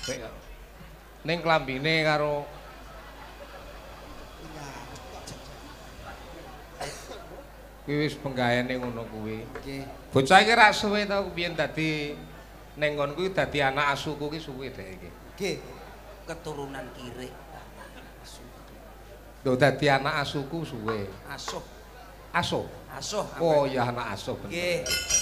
apik kok. Ning klambine karo kuwi wis penggaene ngono kuwi. Nggih. Bocah iki ra suwe to biyen dadi ning nggonku dadi anak asuku ki suwe dhek iki. Nggih. Keturunan kirik. Lho dadi anak asuku suwe. Asuh. Asuh. Asuh. Oh ya anak asuh bener. Nggih.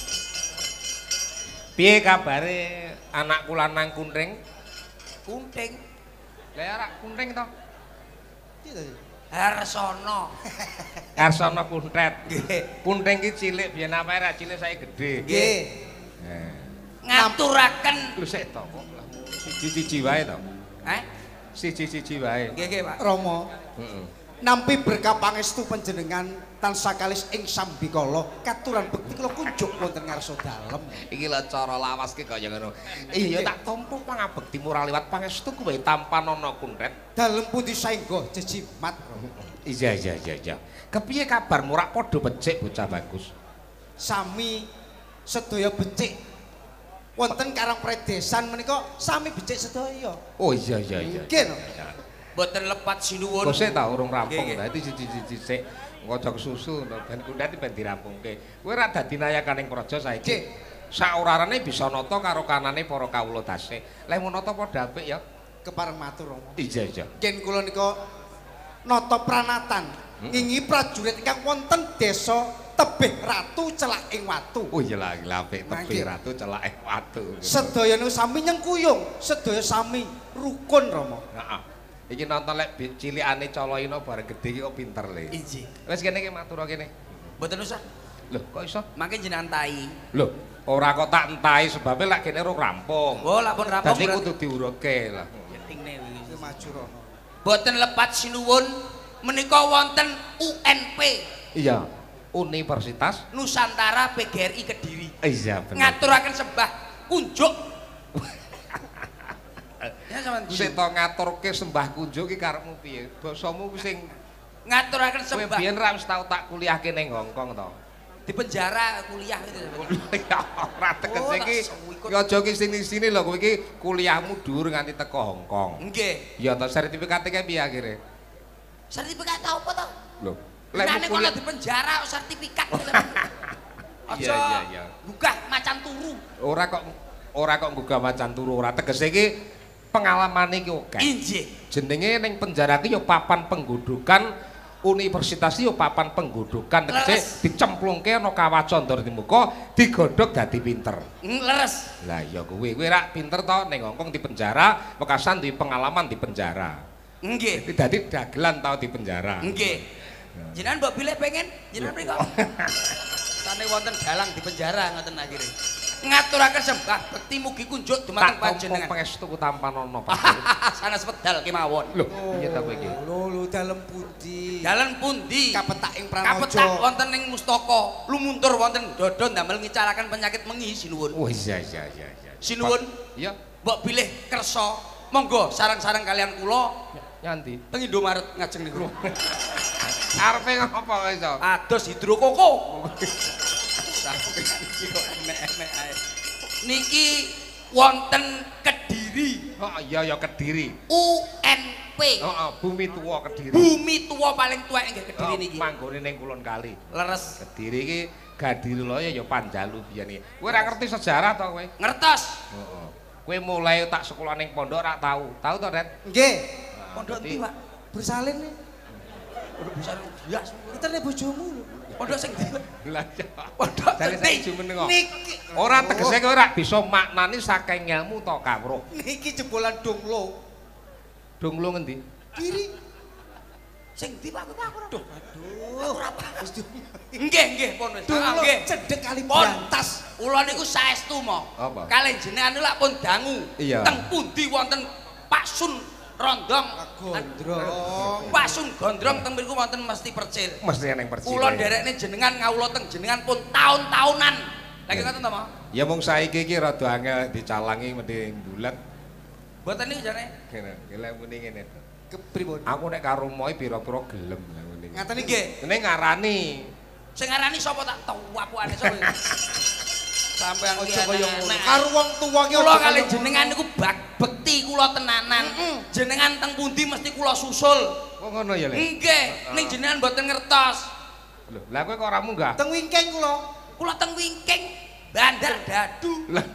Piye kabare anakku lanang Kunting? Kunting. Lah ora Kunting to? Harsono. Harsono Kuntet. Nggih. Kunting ki cilik biyen apa ra cilik saiki gedhe. Nggih. Ngaturaken. Lho sik to kok. Siji-siji wae to. Siji-siji wae. Nggih, nggih, Pak. Rama. Heeh. Nampi berkah pangestu panjenengan tansah kalis ing sambikala katuran bekti kula kunjuk wonten ngarsa dalem. Iki lho cara lawas ki kaya ngono. Iya tak tampa pangabekti murah liwat pangestu kuwi tampan ana Kuntet. Dalem pundi saengga jejimat. Iya. Kepiye kabarmu rak padha becik bocah bagus? Sami sedaya becik. Wonten Karang Predesan menika sami becik sedaya. Oh iya. Nggih no. Boten lepat sinuwun. Kok sik ta urung rampung dadi siji-siji sik ngocok susu ben Kuntet ben dirampungke. Kowe ra dadi nayakaning praja saiki. Saurarane bisa nata karo kanane para kawula tasih. Leh menata padha apik ya. Kepareng matur Rama. Iya. Ken kula nika nata pranatan ngingi prajurit ingkang wonten desa Tebih Ratu Celaking Watu. Oh iya lah apik Tebih Ratu Celaking Watu. Sedaya niku sami nyengkuyung, sedaya sami rukun Rama. Heeh. Iki nonton lek cilikane Coloino bareng gedhe iki kok pinter le. Inji. Wis kene iki matur kene. Mboten usah. Lho, kok iso? Mangke jenengan tai. Lho, ora kok tak entahi sebab lek kene urung rampung. Oh, lak pun rampung. Dadi kudu diuruke lah. Yetingne Iki maju Rama. Boten lepat sinuwun menika wonten UNP. Iya, Universitas Nusantara PGRI Kediri. Iya bener. Ngaturaken sembah kunjuk. Ya sampean Sik to ngaturke sembah kunjuk ki karepmu piye? Basamu sing ngaturaken kowe sembah. biyen ra wis tau tak kuliahke ning Hongkong to. Di penjara kuliah itu. Ya ora tegese iki. Ya aja ki sini-sini lho kowe iki kuliahmu dhuwur nganti teko Hongkong. Nggih. Ya to sertifikate ki piye akhire? Sertifikat tau apa to? Lho, Lek kono di penjara sertifikat. Iya. Gugah macan turu. Ora kok gugah macan turu, ora tegese iki pengalamane iki akeh. Injih. Jenenge ning penjara ki ya papan penggodokan, universitas ya papan penggodokan, tegese dicemplungke ana kawacandra di muka, digodhog dadi pinter. Leres. Lah ya kowe rak pinter to ning Hongkong di penjara, wekasan di pengalaman di penjara. Nggih. Dadi dagelan tau di penjara. Nggih. Jenengan mbok pilih pengen, jenengan mriko. Sane wonten dalang di penjara ngoten akhire. Ngaturaken sembah bekti mugi kunjuk dumateng panjenengan. Pangestu tampan ana Pak. Sanes pedal kemawon. Lho, piye ta kowe iki? Lho dalem pundi? Dalan pundi? Kapetak ing Pranojo. Kapetak wonten ing Mustaka. Lumuntur wonten dodo ndamel ngicaraken penyakit mengi sinuwun. Oh iya. Sinuwun. Iya. Mbok pilih kersa. Monggo sareng-sareng kalian kula Nyanti. teng Indomaret ngajeng niku. Arepe ngopo iso? Ados hidrokoko. Enek-enek ae. Niki wonten Kediri. Oh iya ya Kediri. UNP. Heeh, Bumi Tua Kediri. Bumi tua paling tuwek nggih Kediri niki. Manggone ning Kulon Kali. Leres. Kediri iki Gadiloya ya Panjalu biyen iki. Kowe ora ngerti sejarah to kowe? Ngertos. Heeh. Kowe mulai tak sekolah ning pondok ora tahu. Tahu to, Ren? Nggih. Pondok ndi, Pak? Bersalin nih. Pondok bisa bias. Itene bojomu lho. Pondok sing ndi? Lah ya. Pondok Jare ndi? saiki meneng kok. Niki. Ora tegese kowe ora bisa maknani saking ilmu to kawruh. Niki jebolan donglo. Donglo ngendi? Kiri. Sing ndi, Pak? Aku ora. Aduh. Wis Nggih, pun wis. donglo Nggih. cedhek kali Pun. Brantas. Kula niku saestu mo. Apa? Kalih jenengan lak pun dangu. Iya. Teng pundi wonten Pak Sun Rondong. Gondrong. Pak Sun Gondrong teng mriku wonten mesti percil. Mesti ning percil. Kula nderekne jenengan ngawula teng jenengan pun taun-taunan. Lagi ngoten to, Mo? Ya mung saiki iki rada angel dicalangi mendhi bulat. Mboten niki jane. Gila muni ngene. Kepripun? Aku nek karo moe pira-pira gelem lah ngene. Ngaten iki. Nggih. Ini ngarani. Sing ngarani sapa tak tuwapuane sapa? Sampeyan Aja kaya ngono. nek Karo wong tuwa ki kula kalih jenengan niku bak bekti kula tenanan. Jenengan teng pundi mesti kula susul. Kok ngono ya, Le? Nggih, ning jenengan mboten ngertos. Lho, lah kowe kok ora munggah? Teng wingking kula. Kula teng Wingking, Bandar Dadu. Lah,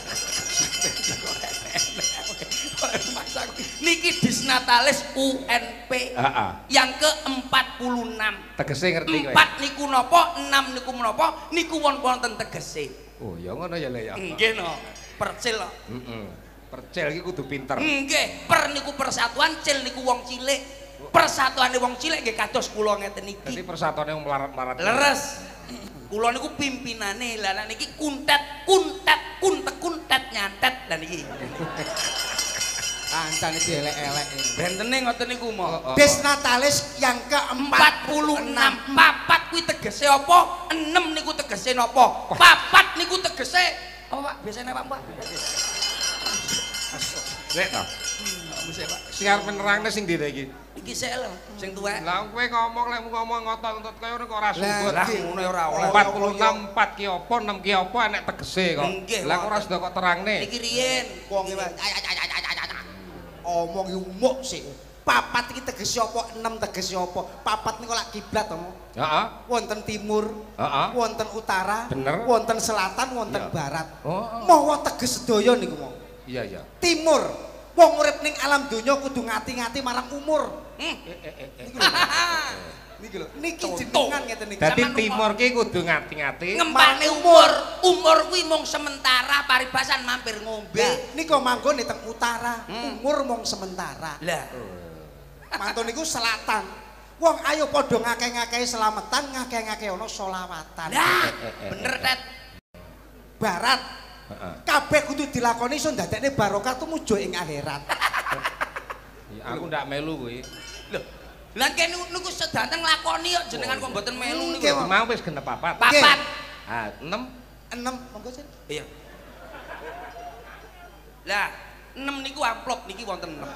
Niki Disnatalis UNP heeh. yang ke-46. Tegese ngerti kowe. 4 niku napa, 6 niku menapa, niku wonten tegese. Oh, ya ngono ya, Le ya. Nggih no, percil no. Heeh. Percil iki kudu pinter. Nggih, per niku persatuan, cil niku wong cilik. Persatuane wong cilik nggih kados kula ngeten iki. Dadi persatuane wong melarat-melarat. Leres. Kula niku pimpinane. Lah niki kuntet nyantet lah niki. Ancane dielek-elek. Bentene ngoten niku mo. Desnatalis yang ke-46. 46. Papat kuwi tegese apa? 6 niku tegese napa? Papat niku tegese apa Pak? Biasane Pak, Pak. Rek to. Mesti Pak. Sing arep nerangne sing ndi iki? Iki sik lho, sing tuwek. Lah kowe ngomong lek ngomong ngotot-ngotot kaya ngono kok ora sumbut. Lah ngono ya ora oleh. 46 4 ki apa 6 ki apa enek tegese kok. Nggih, Lah kok ora sida kok terangne. Niki riyen. Wong iki omong umuk sik. Papat iki tegese apa, 6 tegese apa? Papat niku lak kiblat to. Heeh. Wonten timur, Heeh. wonten utara, Bener. wonten selatan, wonten Iya. barat. Oh. Mawa teges sedaya niku mau. Iya iya. Timur, wong urip ning alam donya kudu ngati-ngati marang umur. Niki lho, niki jenengan ngeten niki. Dadi Sampeyan timur ki kudu ngati-ngati. Ngempane umur. Umur kuwi mung sementara, paribasan mampir ngombe. Niku manggone teng utara, umur mung sementara. Lah, Mantun niku selatan. Wong ayo padha ngakeh-ngakeh slametan, ngakeh-ngakeh ana selawatan. lah, bener Tet. Barat, Heeh. kabeh kudu dilakoni iso ndadekne barokah tumuju ing akhirat. Ya aku ndak melu kuwi. Lho, lan kene niku sedanten nglakoni kok jenengan kok mboten melu Nggih, niku. Wong. Mau wis genep papat. Papat. Ah, 6. 6 monggo sih. Iya. Lah, 6 niku amplop niki wonten 6.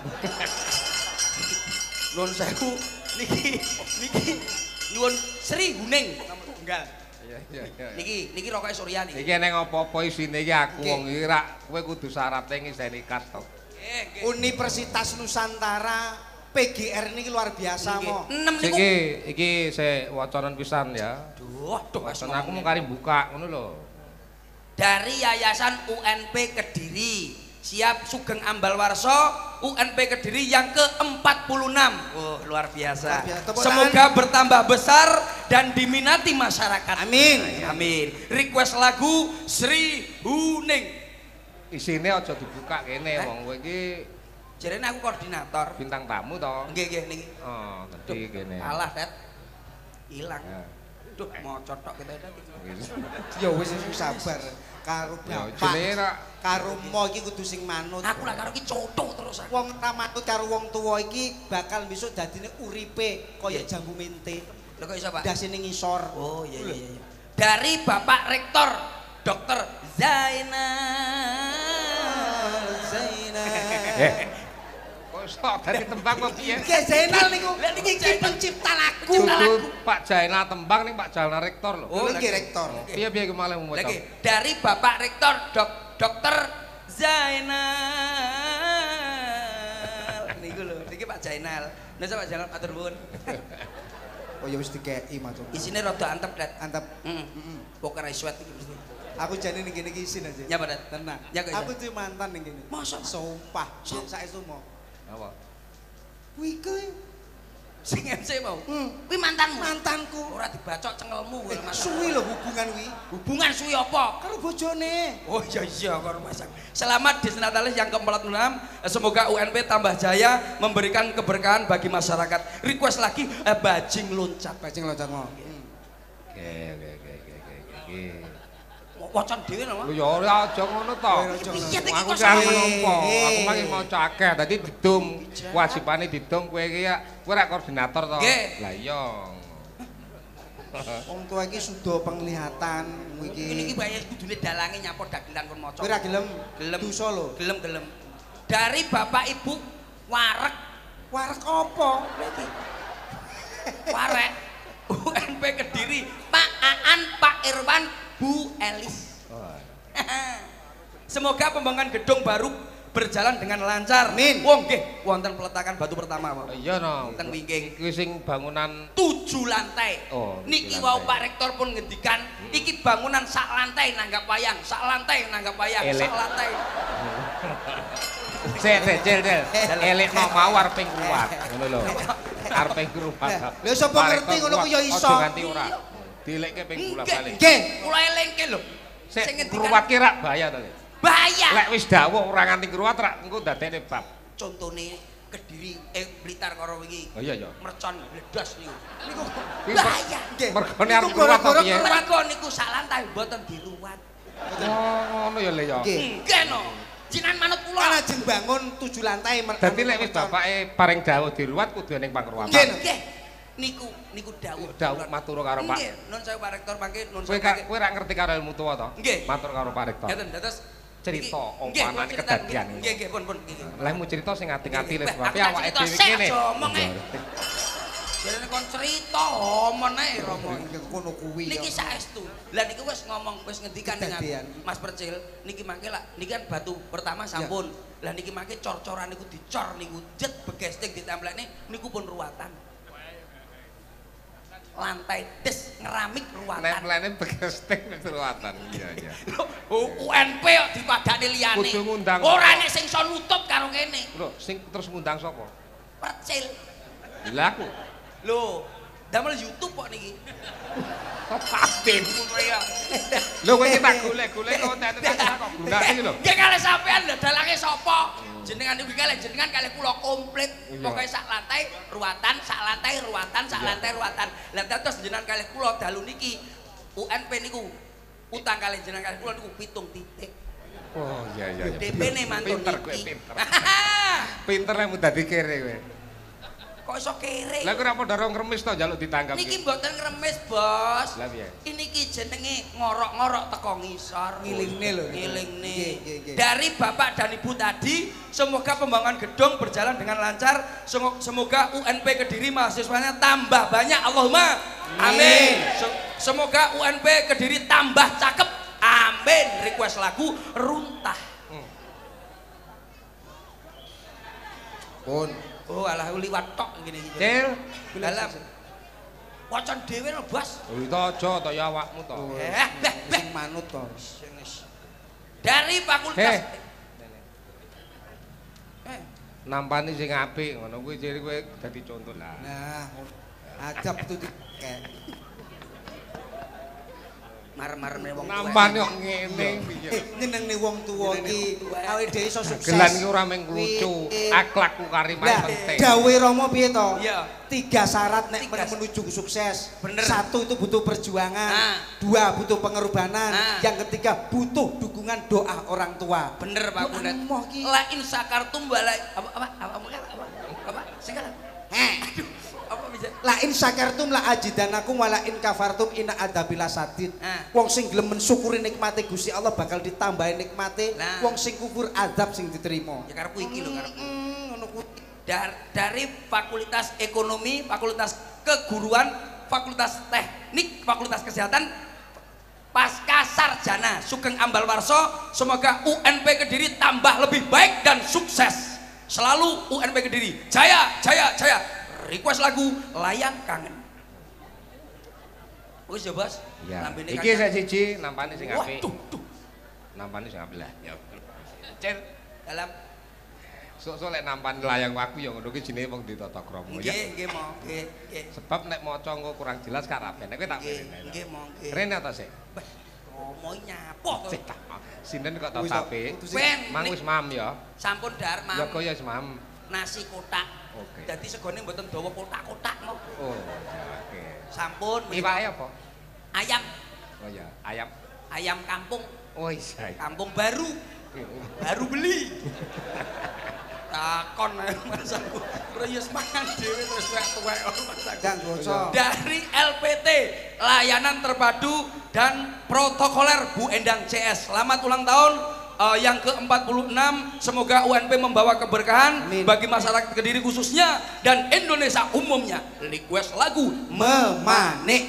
Nuwun sewu niki nyuwun Sri Huning nomor tunggal. Iya iya iya. Niki rokoke Surya niki. Iki nek apa-apa isine iki aku Nggih. wong iki rak kowe kudu syaratnya ngiseni kas to. Nggih. Universitas Nusantara PGR niki luar biasa mo. 6 niku. Iki sik wacanan pisan ya. Duh, Wacan aku mau kari buka ngono lho. dari Yayasan UNP Kediri. Siap Sugeng Ambal Warso UNP Kediri yang ke-46. Oh, luar biasa. Luar biasa. Tepuk Semoga bertambah besar dan diminati masyarakat. Amin. Amin. Request lagu Sri Huning. Isine aja dibuka kene wong kowe iki Jarene aku koordinator. bintang tamu to. Nggih nggih niki. Oh, gede kene. Alah, Tet. Hilang. Ya. Duh, mau cotok kita Tet. Ya wis sabar karo Ya bapak. jenenge rak Karo mo iki kudu sing manut. Aku lah karo ki cotok terus aku. Wong ra manut karo wong tuwa iki bakal besok dadine uripe kaya Iya. jambu mente. Lho kok iso, Pak? Dasine ngisor. Oh, iya iya iya. Dari Bapak Rektor Dr. Zainal Eh. Kok sok dadi tembang kok piye? Nggih Zainal niku. Lah, niki Iki Zainal. pencipta lagu. Kudu Pak Jainal tembang ning Pak Jainal rektor lho. Oh, iki lagi. rektor. Piye-piye ku malah mau Lagi dari Bapak Rektor Dr. Zainal. Niku lho, niki Pak Zainal. Nasa Pak Zainal matur nuwun. Oh ya wis dikeki matur. Isine rada antep, Dat. Antep. Heeh. Poker sweat iki mesti. Aku jane ning kene iki isin aja. Ya, Pak, Dat. Tenang. Ya, kok iso? Aku duwe mantan ning kene. Masa? Sumpah, sing saestu mo. Apa? Kuwi kuwi Sing MC mau. Kuwi mantanmu. mantanku. Ora dibacok cengelmu kuwi Mas. Suwi lho hubungan kuwi. Hubungan suwi apa? Karo bojone. Oh iya iya karo masak. Selamat di Natalis yang ke-46. Semoga UNP tambah jaya memberikan keberkahan bagi masyarakat. Request lagi bajing loncat. Bajing loncat mo. Oke. Wacan dhewe lho. Lho ya ora aja ngono to. Piye iki Aku kok kan sampe? menapa? Aku mari maca akeh dadi didum. Wajibane didum kowe iki ya kowe rak koordinator to. Nggih. Lah iya. Wong tua iki sudah penglihatan Ini iki. bayar kudune dalange nyapot dagelan kon maca. Kowe ra gelem? Gelem. Dosa lho. Gelem. Dari Bapak Ibu Warek Warek apa? Warek UNP Kediri, Pak Aan, Pak Irwan, Bu Elis. Oh. Semoga pembangunan gedung baru berjalan dengan lancar. Amin. Wong nggih wonten peletakan batu pertama, Pak. Iya no. Teng wingking Kuwi sing bangunan 7 lantai. Oh, Niki 7 wau lantai. Pak Rektor pun ngendikan iki bangunan sak lantai nanggap wayang, sak lantai nanggap wayang, Elek. sak lantai. Cel. Elek mau arep ngruwat. Ngono lho. Arep ngruwat. Lha sapa ngerti ngono ku ya iso. Aja ganti ora. Dilekke ping bola-balik. Nggih. Kula elengke lho. Sik Sing ngruwat ki rak bahaya to. bahaya. Lek wis dawuh ora nganti ngruwat rak engko dadekne bab. Contone Kediri Blitar karo wingi. Oh iya ya. Mercon bledas niku. Niku Kuwi bahaya. Mergone arep ngruwat to piye? Mergo niku sak lantai mboten diruwat. Oh, ngono ya Le ya. Nggih. Nggih no. Jinan manut Kan kula. ajeng bangun 7 lantai Dadi lek wis bapake paring dawuh diruwat kudu ning pangruwatan. Nggih. Nggih. Niku dawuh. Dawuh matur karo Pak. Nggih, nun saya Pak Rektor mangke nun Kowe saya. kowe ra ngerti karo ilmu tuwa to? Nggih. Matur karo Pak Rektor. Ngeten dados Cerita nggih, ompanan kula cerita, kedadian. Nggih, nggih, pun. Nggih. Lah mu cerita sing ati-ati le Weh, sebab aku tak awake cerita dhewe sik, kene. aja omong, Jarene kon cerita omon ae Romo. Ngono kuwi. Niki saestu. Lah niku wis ngomong wis ngendikan ning Kedadian. Mas Percil, niki mangke lah niki kan batu pertama sampun. Lah niki mangke cor-coran niku dicor niku jet begesting ditemplekne niku pun ruwatan. Lantai des ngeramik ruwatan. Nemplene begesting wis ruwatan. Iya iya. UNP kok dipadani liyane. Kudu ngundang. Ora nek sing iso nutup karo kene. Lho, sing terus ngundang sapa? Percil. Lah aku. Lho, damel YouTube kok niki. Patin. Lho kowe iki tak golek-golek kok tak kok gunake iki lho. Nggih kalih sampean dalange sapa? Jenengan niku kalih jenengan kalih kula komplit. Iya. Pokoke sak lantai ruwatan, sak lantai ruwatan, sak lantai ruwatan. Lah terus jenengan kalih kula dalu niki UNP niku utang kalih jenengan kalih kula niku 7 titik. Oh iya iya. DP-ne mantun Pinter kowe niki. pinter. Pinter lek mu dadi kere kowe. Kok iso kere? Lah kowe ora padha ngremis to njaluk ditangkap Niki iki. mboten ngeremis, Bos. Lah piye? Ini ki jenenge ngorok-ngorok teko ngisor. Ngilingne lho. Ngilingne. Nggih, nggih, nggih. Dari Bapak dan Ibu tadi, semoga pembangunan gedung berjalan dengan lancar. Semoga UNP Kediri mahasiswanya tambah banyak. Allahumma amin. Semoga UNP Kediri tambah cakep. Amin. Request lagu Runtah. Pun. Oh, alah liwat tok ngene iki. Cil. Dalam wacan dhewe lho, Bos. Oh itu aja to ya awakmu to. Sing manut to. Dari fakultas Nampani sing apik ngono kuwi ciri kowe dadi contoh lah. Nah, ajab tuh kayak marem-maremne wong tuwa. Nampani kok ngene piye. nyenengne wong tuwa iki awake dhewe iso sukses. Gelan iki ora mung lucu, akhlakku kariman Lah, penting. dawe Rama piye to? Iya. 3 syarat nek Tiga. menuju sukses. Bener. 1 itu butuh perjuangan, Nah. 2 butuh pengorbanan, Nah. yang ketiga butuh dukungan doa orang tua. Bener Pak Lu Kudet. emoh ki. La in sakartum wala apa? Sing kalah. Aduh, apa bisa? La in syakartum la ajidanakum wa la in kafartum inna adzabila sadid. Nah. Wong sing gelem mensyukuri nikmate Gusti Allah bakal ditambahi nikmate. Nah. Wong sing kufur azab sing diterima. Ya karepku iki lho karepku. Ngono kuwi. Dari Fakultas Ekonomi, Fakultas Keguruan, Fakultas Teknik, Fakultas Kesehatan, Pasca Sarjana Sugeng Ambalwarso, semoga UNP Kediri tambah lebih baik dan sukses. Selalu UNP Kediri jaya, jaya, jaya. Request lagu Layang Kangen. Wis ya, Bos. Ya. Lambene Iki kangen. sak siji nampani sing apik. Waduh, tuh. Nampani sing apik lah. Ya. Cil, Dalam sok-sok lek nampani layang waku ya ngono ki jenenge wong ditata krama ya. nggih mau, nggih. Sebab nek maca engko kurang jelas karaben. Nek kowe tak Nggih, rene. nggih mau, nggih. Rene ta sik? Wah, Romo nyapo Sik to. tak. Sinden kok tau Wis, tape. Ben, Mang wis mam ya. sampun Dharma. Ya kaya wis mam. Nasi kotak. Oke. Dadi segone mboten dawa kotak-kotak mau. Oh, ya oke. Sampun. Iwake apa? Ayam, Oh ya, ayam. ayam kampung, Oh iya. kampung baru, baru beli. Takon ae Mas aku. Reyes mangan dhewe terus tuwek-tuwek Mas aku. Kang Goco. Dari LPT Layanan Terpadu dan Protokoler Bu Endang CS. Selamat ulang tahun yang ke-46. Semoga UNP membawa keberkahan Amin. bagi masyarakat Kediri khususnya dan Indonesia umumnya. Request lagu Memanik.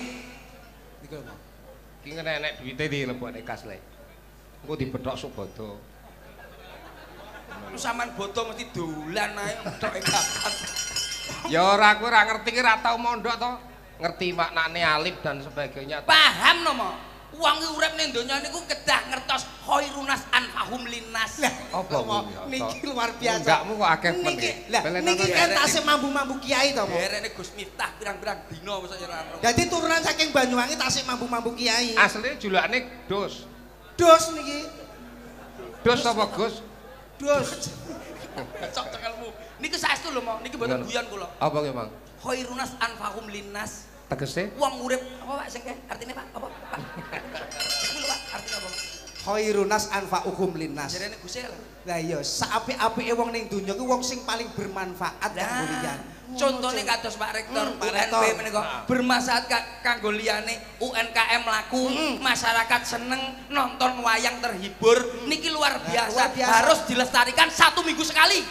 Ki enek duwite dilebokne kas le. Engko dibethok Subada. Waktu sampean boto mesti dolan ae tok kapan. Ya ora kowe ora ngerti ki ora tau mondok to. Ngerti maknane alif dan sebagainya. Paham no mo? Wong ki urip ning donya niku kedah ngertos khairunas anfahum linnas. Apa niki luar biasa. Enggakmu kok akeh men. Lah niki entase mambu-mambu kiai to, Mo. Derene Gus Miftah pirang-pirang dina mosok ora ero. Dadi turunan saking Banyuwangi tasik mambu-mambu kiai. Asline julakane dos. Dos niki. Dos apa Gus? Dos. Cok cekelmu. Niki saestu lho, Mo. Niki mboten guyon kula. Apa ki, Mang? Khairunas anfahum linnas. Tegese? Wong urip apa Pak sing artine Pak? Apa Pak? Iku lho Pak, artine apa? Khairunas anfa'uhum linnas. Jarene Gus lho. Lah iya, saapik-apike wong ning donya ki wong sing paling bermanfaat kanggo liyan. Contohnya kados Pak Rektor, Pak UNP Rektor. menika bermanfaat kanggo liyane UNKM laku, masyarakat seneng nonton wayang terhibur. Niki luar biasa. luar biasa. Harus dilestarikan 1 minggu sekali.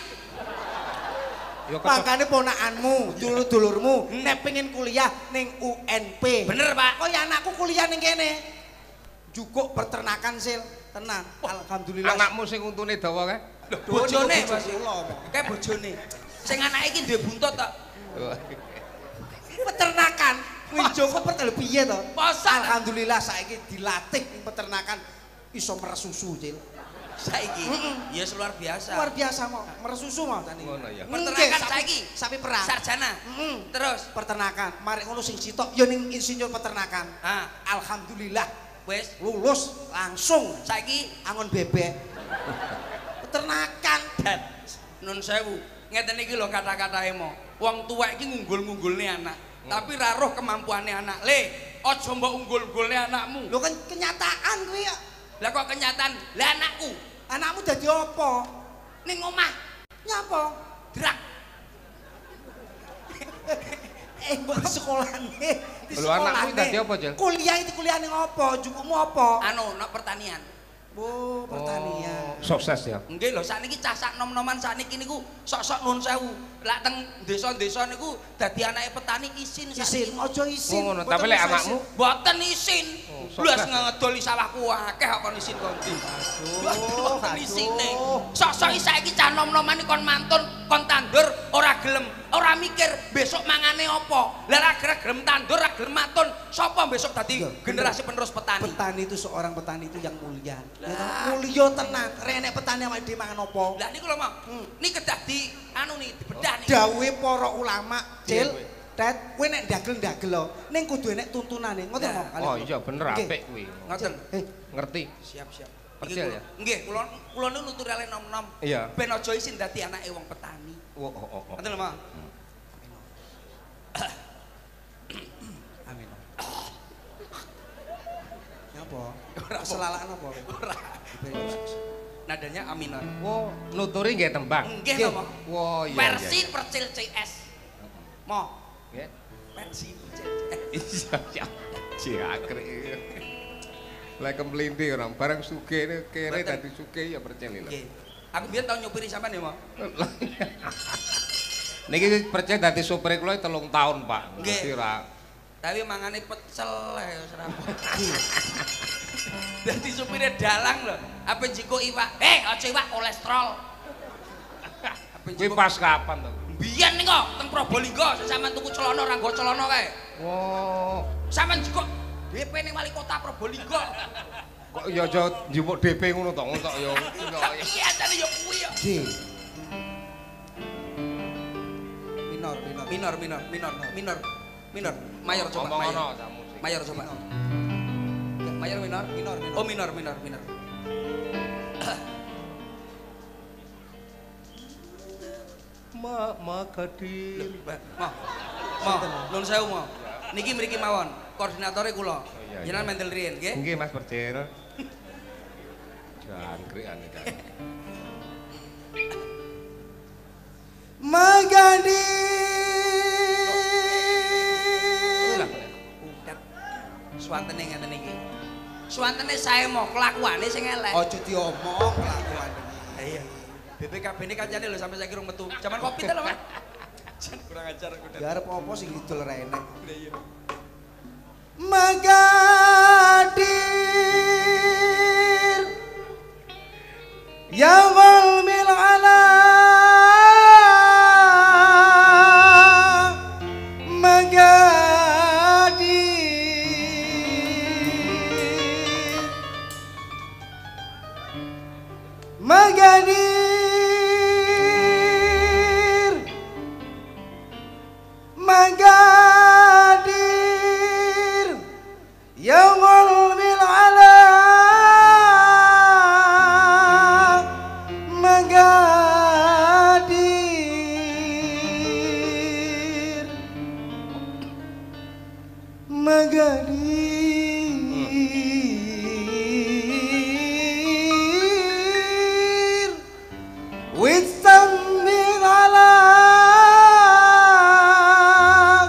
Ya Makane ponakanmu, dulur-dulurmu nek pengen kuliah ning UNP. Bener Pak. Kok ya anakku kuliah ning kene. Jukuk peternakan sil, tenan. Alhamdulillah. anakmu sing untune dawa kae. Bojone Mas. kula. Kayak bojone. Sing anake iki duwe buntut tok. Peternakan. Kuwi Joko pertel piye to? Masa? Alhamdulillah saiki dilatih ning peternakan iso meres susu, Cil. Saiki. Ya luar biasa. Luar biasa mau meres susu mau tani. Ngono ya. Peternakan saiki. Sapi perah. Sarjana. Terus Peternakan. Mari ngono sing sitok ya ning insinyur peternakan. ah Alhamdulillah wis lulus langsung saiki angon bebek. Peternakan. dat nun sewu ngeten iki lho kata-katae mo wong tuwek iki ngunggul-ngunggulne anak tapi ra roh kemampuane anak le aja mbok unggul-unggulne anakmu Lho kan kenyataan kuwi ya. lah kok kenyataan lah anakku Anakmu dadi apa? ning omah Nyapa? drak Mbok di sekolahane. Di Lho, anakmu sekolahane. dadi apa, Jel? Kuliah itu kuliah ning apa? Jukukmu apa? anu nak pertanian Oh, pertanian. Sukses ya. nggih lho sakniki cah sak nom-noman sakniki niku sok-sok nun sewu lak teng desa-desa niku dadi anake petani isin Isin, aja isin. Oh, ngono. Mboten Tapi lek usah anakmu isin. boten isin Oh, blas sukses. ngedoli sawahku akeh kok kon isin kon ndi boten aduh. isine sok-sok saiki cah nom-noman iki kon mantun kon tandur ora gelem ora mikir besok mangane apa lah ra gelem tandur ra gelem mantun sapa besok dadi Iya, generasi penerus petani Petani itu seorang petani itu yang mulia. Ya Lah. toh? Mulia tenan. Renek petani awake dhewe mangan apa? lah niku lho Mak niki kedah di anu nih dibedah nih Dawuhe para ulama, Cil. Iya, kowe. Tet, kowe nek ndagel-ndagel lo, ning kudu enek tuntunane. Ngoten Nah. mau Oh iya bener Nggih. apik kuwi. ngoten Ngerti. siap-siap Percaya ya? nggih kula nu nutur ale nom-nom Iya. ben aja isin dadi anake wong petani Oh oh oh. ngoten lho Mak Amin. Nyapa? Selalakan apa? ora nadanya aminor Oh, nuturi nggih tembang. nggih lho Mak Wah iya. versi percil CS mo Nggih. versi percil CS Iya, iya. Ciakrik. Lek kemlinti orang bareng sugih kere Mboten. dadi sugih ya percaya lho. nggih aku biyen tau nyupiri sampean ya Mak Niki percaya dadi supir kula 3 tahun, Pak. Nggih. Dadi ora tapi mangane pecel ya ora dadi supire dalang lho apa jiko iwak aja iwak kolesterol apa kuwi pas kapan to? biyen ning kok teng Probolinggo sampean tuku celana ora nggo celana kae Wow. sampean jiko DP ning wali kota Probolinggo Kok ya aja njupuk DP ngono to, ngono tok ya. iya jane ya kuwi ya G. Minor. mayor coba Ngomong mayor ngono ta musik. mayor coba mayor minor oh minor Makadir. Mau nun sewu mau niki mriki mawon koordinatore kula iya, iya. jenengan mendel riyen nggih Nggih Mas Percaya. Jangkrik ane kan. Magadir. udat swantene ngeten iki swantene sae mo kelakuane sing elek Aja diomong kelakuan iki. iya BPKB ini kancane lho sampai saiki rung metu zaman Covid lho Mas jan kurang ajar aku Ya arep apa sing ngidul ra enek. iya Magadir. Ya wal mil ala Magadir Magadir with something alak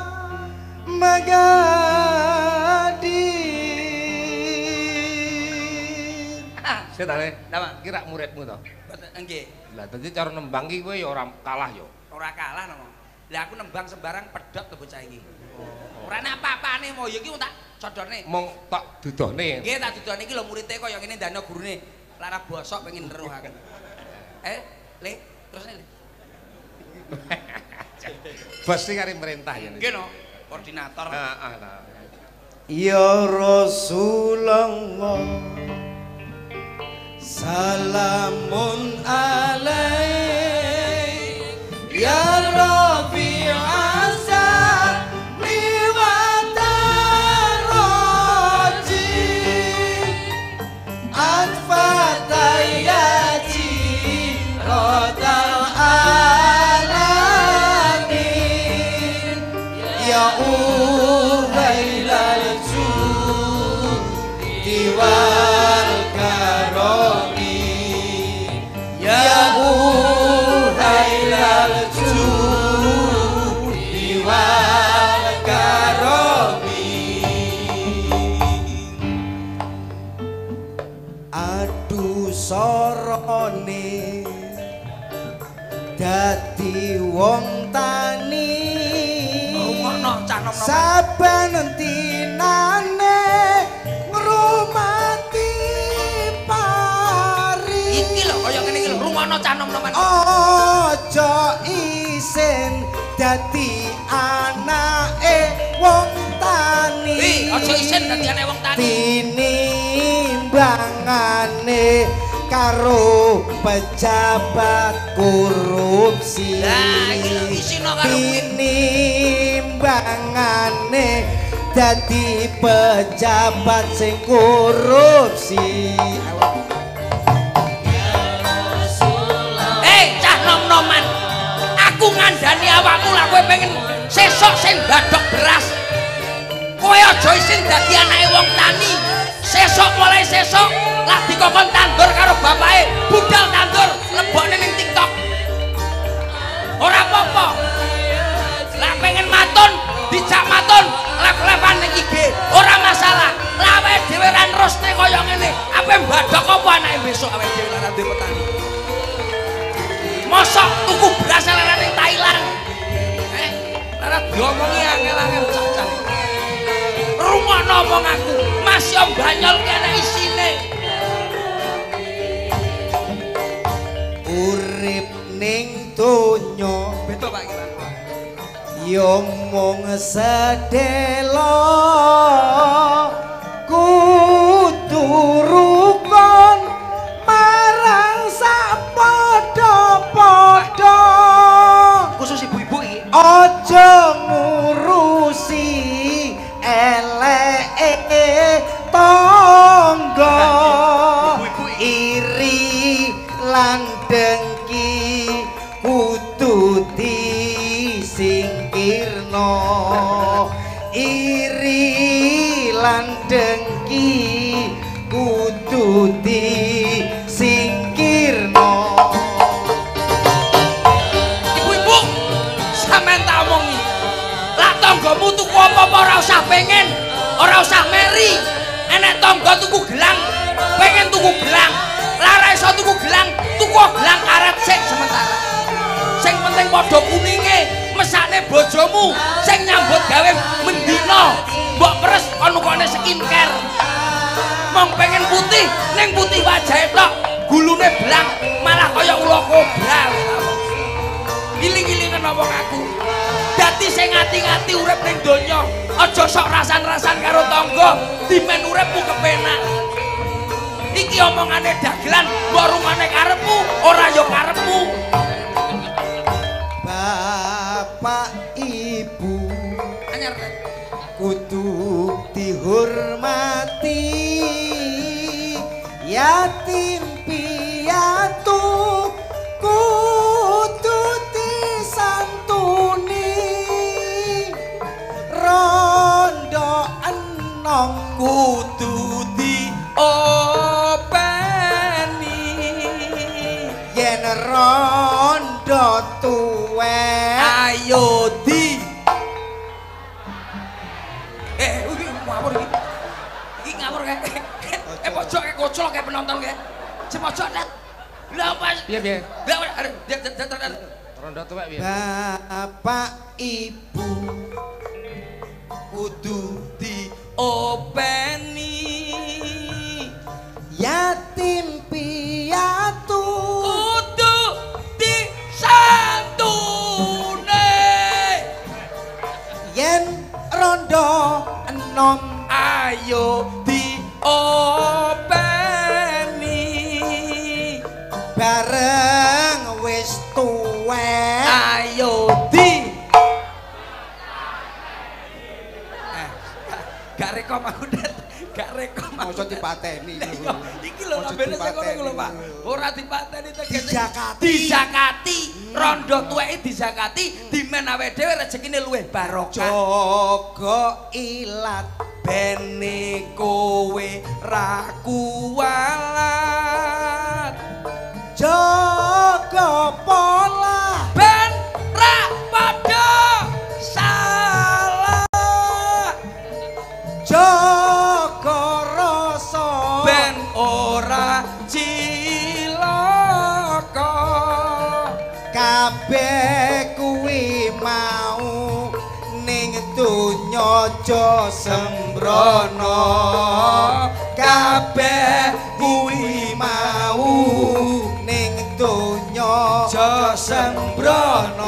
Magadir Setane, Napa? kira muridmu to. Boten nggih. Lah dadi cara nembang ki kowe ya ora kalah ya. Ora kalah nono. Lah aku nembang sembarang pedhot to bocah iki. Ora ana apa-apane mo ya iki tak codhone. Mong tak dudone. Nggih tak dudone iki lho muridé kaya ngene ndana gurune. Lara bosok pengen neruh aku. Le, terus le. Bos iki kare merintah ya. Nggih no, koordinator. Heeh. Ya Rasulullah Salamun alaik Ya Rabbi Asad Liwataraji Atfatayaji Rodal alamin Ya Ubailal Judi wal karomi Ya Ubailal Judi wal karomi Aduh sorone dadi wong tani Rumono cah nom-nom. saben dinane ngrumati pari Iki lho kaya ngene iki lho rumono cah nom-noman. aja isin dadi anake wong tani Ih, aja isin dadi anake wong tani. Tinimbangane karo pejabat korupsi Lah, iki lho isino karo kuwi. Tinimbangane dadi pejabat sing korupsi Cah nom-noman. Aku ngandani awakmu lah kowe pengen sesok sing badhok beras. Kowe aja isin dadi anake wong tani. Sesok mulai sesok lah dikokon tandur karo bapake, budal tandur lebokne ning TikTok. Ora apa-apa. Lah pengen matun, dijak matun, live-livean ning IG. Ora masalah. Lah awake dhewe ra nerusne kaya ngene. Ape mbadhok apa anake besok awake dhewe ora duwe petani. Mosok tuku beras leren ning Thailand. Lara diomongi angel-angel cacah. Rumono omong aku, Mas yo banyol kene isine. urip ning donya Beto Pak Kiran. yo mung sedelo kudu rukun marang sak padha-padha Khusus ibu-ibu iki. aja ngurusi eleke tangga iri lan dengki kudu disingkirno iri lan dengki kudu disingkirno Ibu-ibu, sampean tak omongi. Lah tanggamu tuku apa-apa ora usah pengen, ora usah meri. Enek tangga tuku gelang, pengen tuku gelang. Lah ora iso tuku gelang gelang karet sik sementara. Sing penting padha kuninge, mesake bojomu sing nyambut gawe mendina. Mbok peres konukane skincare. Mong pengen putih, ning putih wajahe tok, gulune blang, malah kaya ula kobra. Giling-gilingan ngomong aku. Dadi sing ngati-ngati urip ning donya, aja sok rasan-rasan karo tangga, dimen uripmu kepenak. Iki omongane dagelan, mbok rungane karepmu, ora ya karepmu. Bapak Ibu Anyar kudu dihormati, yatim piatu rondo tuwek ayo di iki ngawur iki. Iki ngawur kae. Pojok kae kocok kae penonton kae. Si pojok net. Lah pas. Piye? Rondo tuwek piye? Bapak Ibu Kudu diopeni yatim piatu kudu disantune yen rondo enom ayo diopeni bareng wis tuwek ayo di gak rekom aku dat gak rekom aku mosok dipateni iki lho lambene sing ngono lho Pak ora dipateni tegese Dijakati. dijakati rondo tuweke dijakati dimen awake dhewe rezekine luwih barokah jaga ilat bene kowe ra kuwalat jaga pola ben ra padha salah jaga rasa ben ora cilaka kabeh kuwi mau ning donya aja sembrono kabeh kuwi mau ning donya aja sembrono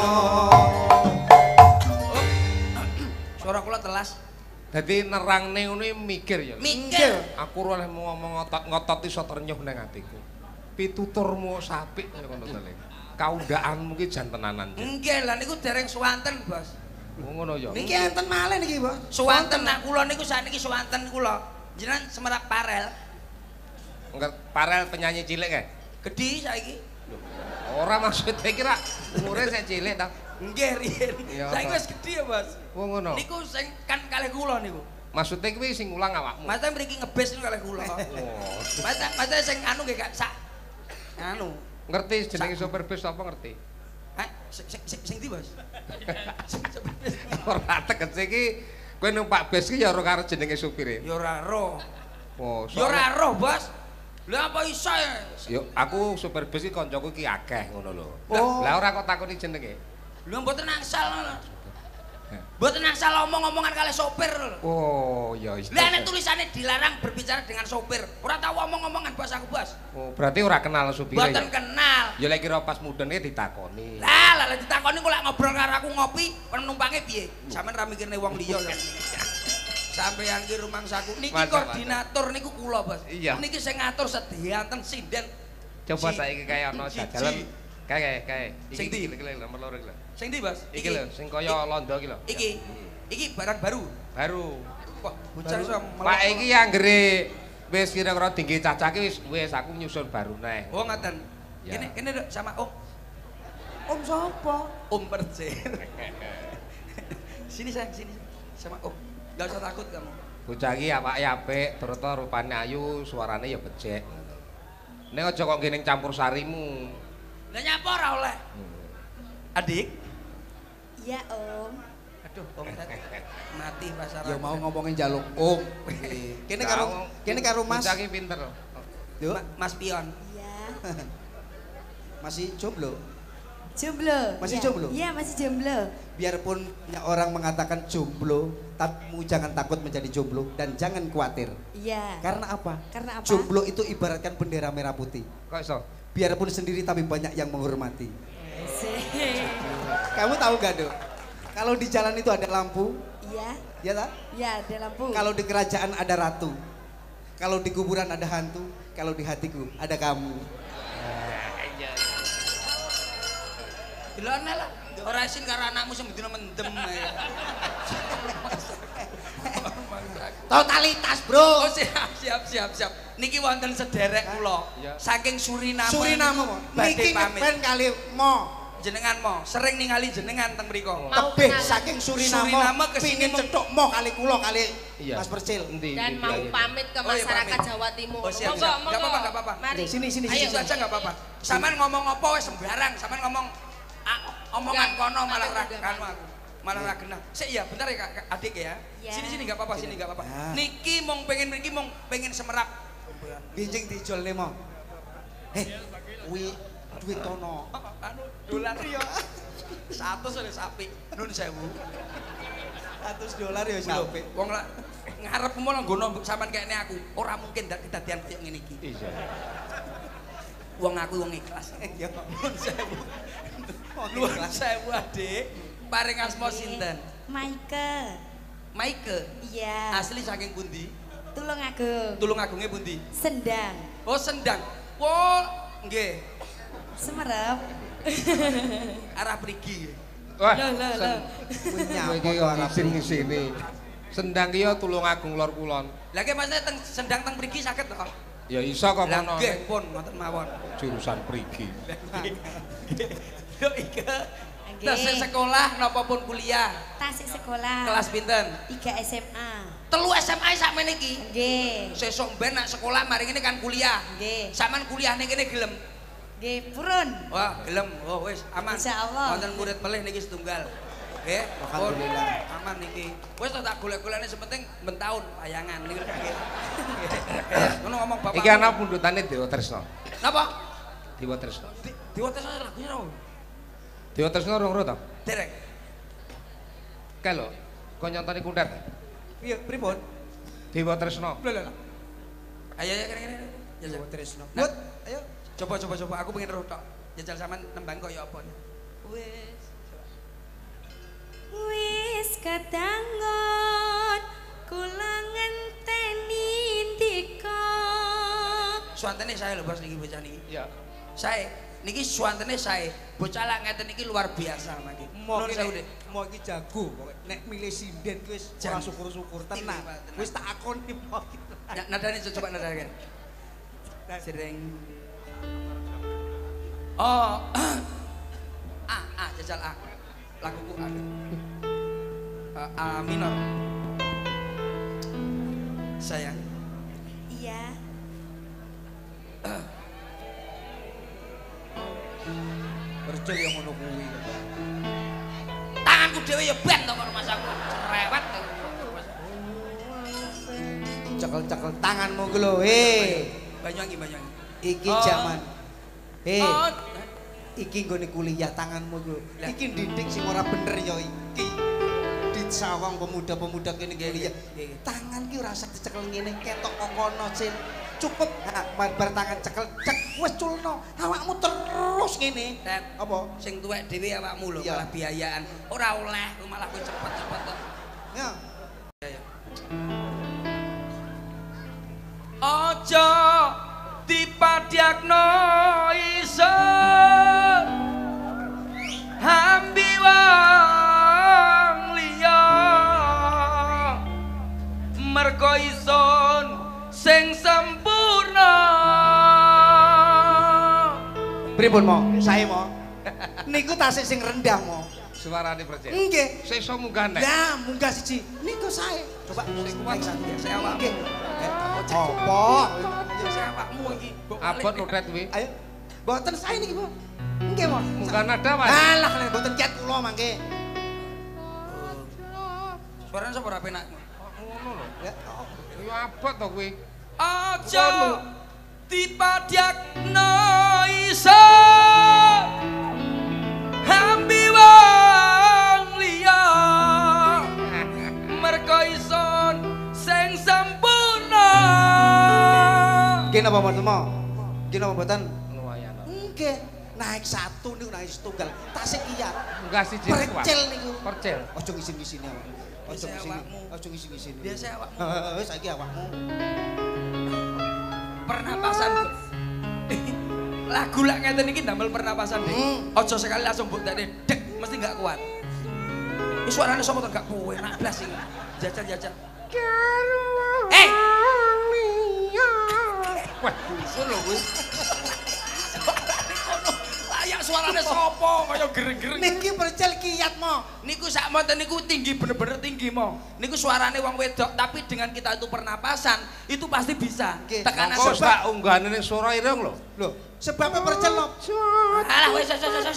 suara kula telas Dadi nerangne ngono mikir ya. mikir Aku ora oleh ngomong ngotot iso ternyuh ning atiku. Pituturmu sapik kaya ngono to, Le. Kaundaanmu ki jan tenanan. nggih lah niku dereng suwanten Bos Oh ngono ya. niki enten malih niki Bos suwanten nak kula niku sakniki suwanten kula jenengan semerak parel Enggak parel penyanyi cilik kae. gedhi saiki Ora maksud iki ra umure sing cilik ta. nggih riyen Iya, saiki Pak. wis gedhi ya Bos Oh ngono. niku sing kan kalih kula niku Maksudnya kuwi sing ulang awakmu. Mas mriki ngebis niku kalih kula Oh. Mas sing anu nggih Kak sak anu Ngerti jenenge sopir bis apa ngerti? Hah? Sing ndi, Bos? Sing sopir bis. Ora tegese iki kowe numpak bis ki ya ora karo jenenge supire. Ya ora roh. Oh, Ya ora roh, Bos. Lah apa iso ya? Yo aku supir bis ki kancaku ki akeh ngono lho. Oh. Lah ora kok takoni jenenge. Lha mboten angsal ngono. Mboten angsal omong-omongan kali sopir lho. Oh, ya wis. Lah nek tulisannya dilarang berbicara dengan sopir. Ora tau omong-omongan Bos aku, Bos. Oh, berarti ora kenal supire Mboten ya. kenal. Ya lek kira pas mudene ditakoni. Lah ditakoni kok lek ngobrol karo aku ngopi, penumpange piye? Sampeyan ra mikirne wong liya ya. Sampeyan ki rumangsaku niki Mantap, koordinator niku kula, Bos. Iya. Niki sing ngatur sedayanten sinden. Coba Si- saiki kaya ana siji. dalan. Kae. Sing ndi? Iki lho nomor loro iki lho. Sing ndi, Bos? Iki lho sing kaya londo iki lho. Iki barang baru. Baru. Wah, bocah iso Pak iki anggere wis kira-kira tinggi cacah ki wis aku nyusun baru neh. Oh, ngaten. Ya. Kene Dok, sama Om. om sapa Om Perjen. Sini sayang, sini. Sama Om. Enggak usah takut kamu. Bocah iki awake apik, terus rupane ayu, suarane ya becek. Nek aja kok ngene campur sarimu. Lah nyapa ora oleh. Adik. Iya Om. Aduh, Om mati pasaran. ya mau ngomongin jaluk om kene karo Mas Bocah iki pinter. Yuk, Mas Pion. Iya. masih jomblo Jomblo. Masih Iya. jomblo? Iya masih jomblo. biarpun banyak orang mengatakan jomblo tapi jangan takut menjadi jomblo dan jangan khawatir Iya. karena apa Karena apa? jomblo itu ibaratkan bendera merah putih Kok iso? biarpun sendiri tapi banyak yang menghormati Asik. kamu tahu gak Dok kalau di jalan itu ada lampu Iya. ya tak Iya ada lampu. kalau di kerajaan ada ratu kalau di kuburan ada hantu kalau di hatiku ada kamu Delone lah. Ora isin karo anakmu sing bedino mendem ae. totalitas Oh, bro siap. Niki wonten sederek kula. Iya. Saking Suriname. Suriname mo Badhe niki pamit. ngepen kali mo jenengan mo sering ningali jenengan teng mriku. Tebih saking Suriname kesini pingin cethuk mo kali kula kali Iya. Mas Percil. Dan mau pamit ke masyarakat Jawa Timur. Oh, siap, Monggo, siap. monggo. Nggak apa-apa, nggak apa-apa. Mari. Sini Ayo aja nggak apa-apa. Sampean ngomong apa wis sembarang, sampean ngomong omongan Enggak, kono malah ra enggak, kanu aku. Malah ra genah. Sik ya, bentar ya Kak, adik ya. Ya. Sini nggak apa-apa, sini nggak apa-apa. Ya. Niki mong pengen semerap. Binjing dijol mo. Kuwi duit kono. Anu dolar ya. 100 oleh sapi. Nun 1000. $100 ya sampe. Wong lah ngarep mono nggono sampean kayakne aku. Ora mungkin kedadian koyo ngene iki. Iya. Wong aku wong ikhlas. Ya. Nun 1000. Nuwun 1000 Adik. Paring asma sinten? Maike. Maike. Iya. Asli saking pundi? Tulungagung. Tulungagunge pundi? Sendang. Oh, Sendang. Oh, nggih. Semerep. Arah Prigi. Wah, Loh. Punya iki yo ngisin-ngisini. Sendang ki yo Tulungagung Lor Kulon. Lah nggih Mas teng Sendang teng Prigi saged to? Ya iso kok Lah kono. nggih pun ngoten mawon. Jurusan Prigi. Yo iki. Nggih. Tasik sekolah napa pun kuliah. Tasik sekolah. Kelas pinten? 3 SMA. 3 SMA sakmene iki. Nggih. Sesuk ben nak sekolah mari ngene kan kuliah. Nggih. Sampean kuliah ning kene gelem. Nggih, purun. Wah, gelem. Oh, wis aman. Insyaallah. Wonten murid melih niki setunggal. Nggih. Alhamdulillah. Aman niki. Wis tak golek-golekne sepenting ben taun wayangan niku nggih. Ngono ngomong bapak. Iki ana pundutane Dewa Tresna. Napa? Dewa Tresna. Diwates lagunya napa? Dewa Tresna rong ro to? Derek. Kae lho, kok nyontoni kundat. Piye pripun? Dewa Tresna. Lho. Ayo ya kene-kene. Jajal. Tresno. Nah. Mut, ayo. Coba aku pengen roh tok. Jajal sampean nembang kok ya apa. Wis. Wis kadangon kula ngenteni ndika. Suantene saya lho Bos niki bocah niki. Iya. Saya niki suantene saya. Bocah lak ngeten iki luar biasa mangke. Mo Nun sewu, iki Dik. mo iki jago pokoke. Nek milih sinden kuwi wis ora Jan. syukur-syukur tenan. Iya, Pak, tenan. Wis tak akoni mo iki. Nadane coba nadane. Sering. Oh. Jajal A. Laguku A. A minor. Sayang. Iya. Percul yang ngono kuwi. Tanganku dhewe ya ben to karo Mas aku. Cerewet to. Cekel-cekel tanganmu ku lho, Banyuwangi. Iki Oh. jaman. Oh. Iki nggone kuliah tanganmu ku. Lah. Iki didik sing ora bener ya iki. Disawang pemuda-pemuda kene kuliah. Tangan ki ora usah dicekel ngene ketok kono, Cil. Cukup bar tangan cekel cek wis culno. Awakmu terus ngene. Tet. Apa? Sing tuwek dhewe awakmu lho Iya. malah biayaan. Ora oleh malah kowe cepet-cepet to. Ya. Aja dipadyakno iso hambi wong liya mergo ison sing sempurna. Pripun mo? Sae mo. Niku tasik sing rendah mo. Suarane Percil. Nggih. Sesuk munggah nek. Lah, munggah siji. Niku sae. Coba Sing kuat Saya awakmu. Nggih. Apa? Saya awakmu iki. abot lutret kuwi. Ayo. Mboten sae niki, Bu. Nggih, Mo. Munggah nada, Mas. Alah, lek mboten kiat kula mangke. Suarane sapa ora penak. Ngono lho. Ya. Yo abot to kuwi. Aja dipadyakno iso hambi wong liya mergo ison sing sempurna. Nggih napa mboten, Mo? Nggih napa mboten? Lumayan. Nggih. Naik satu niku naik setunggal. Tasik iya. Munggah siji kuat. Percil niku. Percil. Ojo ngisin-ngisini awakmu. Ojo Biasa ngisini. awakmu. Ojo ngisin-ngisini. Biasa awakmu. Heeh, saiki awakmu. Pernapasan. Lagu lak ngeten iki ndamel pernapasan, Dik. Aja sekali langsung mbok dek mesti enggak kuat. Ini suaranya sapa to enggak kowe nak blas iki. Jajal. Wah, iso lho kuwi. Layak suarane sapa kaya gereng-gereng. Niki percel kiyat mo. Niku sak monten niku tinggi bener-bener tinggi mo. Niku suarane wong wedok tapi dengan kita itu pernapasan itu pasti bisa. Nggih. Tekanan Kok tak unggahane ning suara ireng lho. Lho, sebabnya percel no. Alah wis.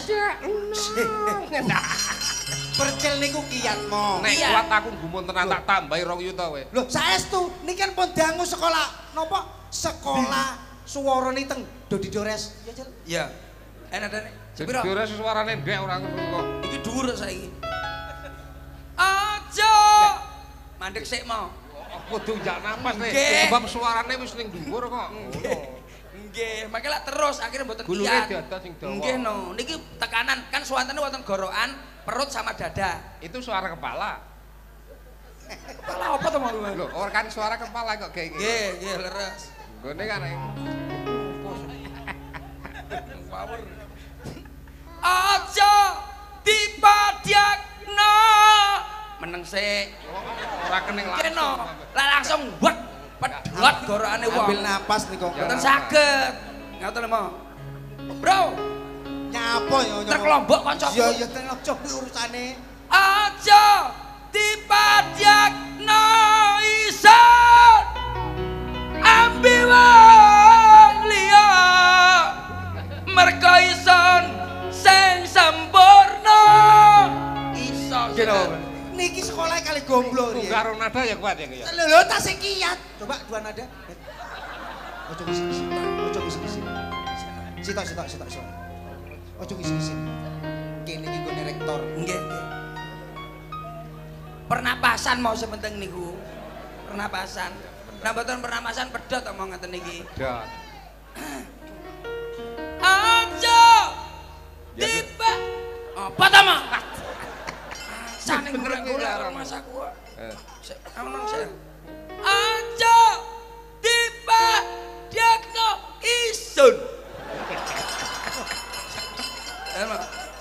Percel niku kiyat mo. Nek Iya. kuat aku gumun tenan tak tambahi 2 yuta kowe. Lho, saestu niki kan pun dangu sekolah. Napa? Sekolah suwarane teng Dodi Dores. Ya, Cel. Iya. Enak dene. Sepiro? Jure suarane ndek ora ngono kok. Iki dhuwur saiki. Aja. Mandek sik mo. Kudu jak napas nek. Nggih. Sebab suarane wis ning dhuwur kok. Ngono. Nggih, mangke lak terus akhirnya mboten Gulune kiat. diatas sing dawa. Nggih no, niki tekanan kan suwantene wonten gorokan, perut sama dada. Itu suara kepala. Kepala apa to mau? Lho, ora kan suara kepala kok kayak gitu. Nggih, leres. Gone kan Power. Aja dipadakno. Meneng sik. ora kening Keno, langsung. lah langsung wek pedhot gorokane wong. Ambil napas niku. Mboten saged. Ngoten mo. Bro, Nyapa ya trek Lombok kancaku. Iya iya teng Lombok kuwi urusane. Aja dipadakno isun ambi wong liya merga isun sing sempurna iso Niki sekolah kali gomblo Ku riyen. karo nada ya kuat ya ya. Lho tasik kiyat. Coba dua nada. Ojo kisi-kisi. Ojo kisi-kisi. Sitok. Ojo kisi-kisi. Kene iki gone rektor. nggih. Pernapasan mau sepenting niku. Pernapasan. Nah mboten pernapasan pedhot omong ngaten niki. Dot. Aja Ya, tiba apa ta mah? Sane Bener kuwi golek karo mas aku. Eh. Aman saya. Aja tiba diagno isun. Emang.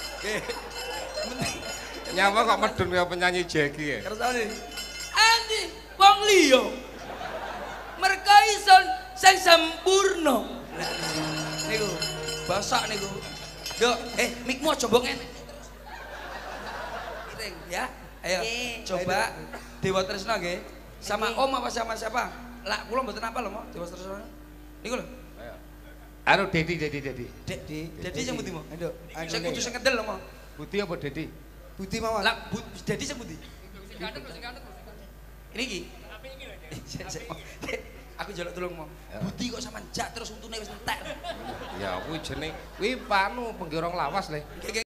Nyapa kok medun kaya penyanyi Jackie ya. Kersane. Andi wong liya. Merga isun sing sempurna. Niku basak niku. Yo, mikmu aja mbok ngene. Piring ya. Ayo, Nggih. coba Dewa Tresna nggih. Sama Nggih. Om apa sama siapa? Lah, kula mboten apa lho, Mo. Dewa Tresna. Niku lho. Anu Dedi. Dedi sing pundi, Mo? Aduh, Sing kudu sing ngedel lho, Mo. Budi apa Dedi? Budi mawon. Lah, Dedi sing pundi? Ini iki. Aku jaluk tulung, Mo. Budi kok sampean jak terus untune wis entek. Ya kuwi jeneng kuwi panu penggirong lawas le.